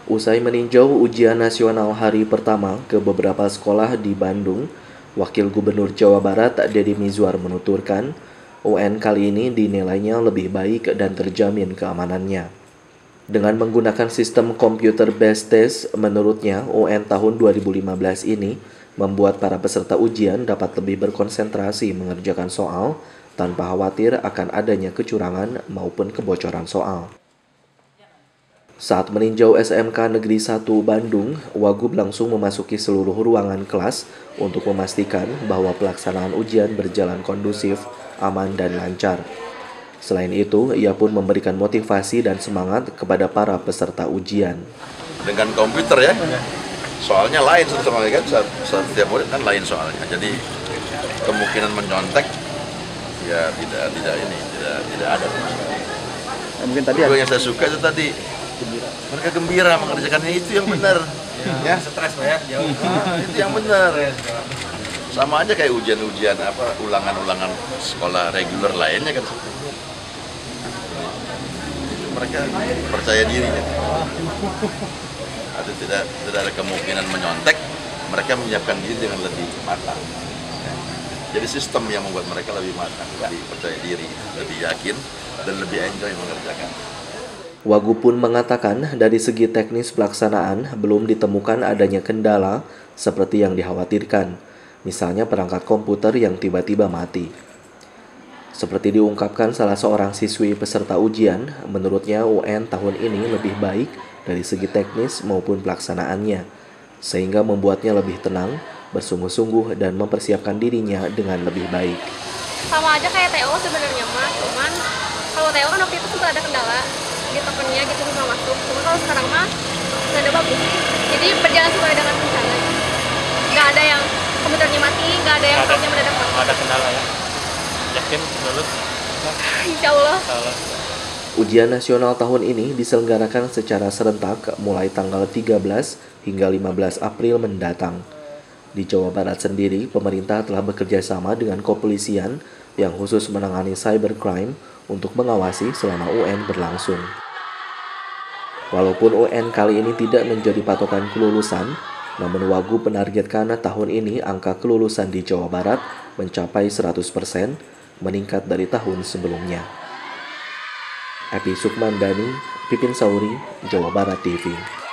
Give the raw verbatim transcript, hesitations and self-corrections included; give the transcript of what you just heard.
Usai meninjau ujian nasional hari pertama ke beberapa sekolah di Bandung, Wakil Gubernur Jawa Barat Deddy Mizwar menuturkan, U N kali ini dinilainya lebih baik dan terjamin keamanannya. Dengan menggunakan sistem computer based test, menurutnya U N tahun dua ribu lima belas ini membuat para peserta ujian dapat lebih berkonsentrasi mengerjakan soal tanpa khawatir akan adanya kecurangan maupun kebocoran soal. Saat meninjau S M K Negeri satu Bandung, Wagub langsung memasuki seluruh ruangan kelas untuk memastikan bahwa pelaksanaan ujian berjalan kondusif, aman, dan lancar. Selain itu, ia pun memberikan motivasi dan semangat kepada para peserta ujian. Dengan komputer ya, soalnya lain sama kan, setiap murid kan lain soalnya. Jadi kemungkinan menyontek ya tidak tidak ini tidak tidak ada. Mungkin tadi yang saya suka itu tadi mereka gembira mengerjakannya, itu yang benar. Ya, stres ya. Itu yang benar. Sama aja kayak ujian-ujian apa ulangan-ulangan sekolah reguler lainnya kan. Itu mereka percaya diri kan. Ada tidak tidak ada kemungkinan menyontek, mereka menyiapkan diri dengan lebih matang. Jadi sistem yang membuat mereka lebih matang, lebih percaya diri, lebih yakin, dan lebih enjoy mengerjakan. Wagub pun mengatakan dari segi teknis pelaksanaan belum ditemukan adanya kendala seperti yang dikhawatirkan, misalnya perangkat komputer yang tiba-tiba mati. Seperti diungkapkan salah seorang siswi peserta ujian, menurutnya U N tahun ini lebih baik dari segi teknis maupun pelaksanaannya, sehingga membuatnya lebih tenang, bersungguh-sungguh dan mempersiapkan dirinya dengan lebih baik. Sama aja kayak T O sebenarnya mah, cuman kalau T O kan waktu itu sempat ada kendala di tokennya gitu bisa masuk, cuma kalau sekarang mah udah bagus, jadi berjalan sesuai dengan rencana. Nggak ada yang komputernya mati, nggak ada yang soalnya mendadak mati. Ada kendala ya? Yakin lulus? Insya Allah. Ujian nasional tahun ini diselenggarakan secara serentak mulai tanggal tiga belas hingga lima belas April mendatang. Di Jawa Barat sendiri, pemerintah telah bekerja sama dengan kepolisian yang khusus menangani cybercrime untuk mengawasi selama U N berlangsung. Walaupun U N kali ini tidak menjadi patokan kelulusan, namun Wagub menargetkan tahun ini angka kelulusan di Jawa Barat mencapai seratus persen, meningkat dari tahun sebelumnya. Epi Sukmandani, Pipin Sauri, Jawa Barat T V.